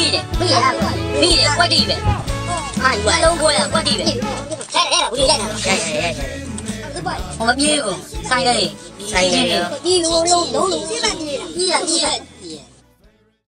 ပြီးတယ်ကွက်တိပဲအားလုံးကိုရကွက်တိပဲရိုက်ဘူးရိုက်တာဟိုမပြေဘူးဆိုင်လေဒီလိုလုံးလုံးလုံးပြလိုက်နေတာ